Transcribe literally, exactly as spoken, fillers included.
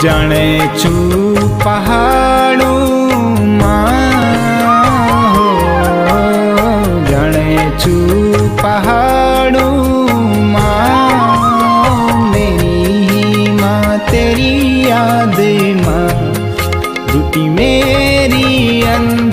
जाने छू पहाड़ों माँ हो, जाने छू पहाड़ों माँ, मेरी ही माँ तेरी याद माँ, रुटी मेरी अंदर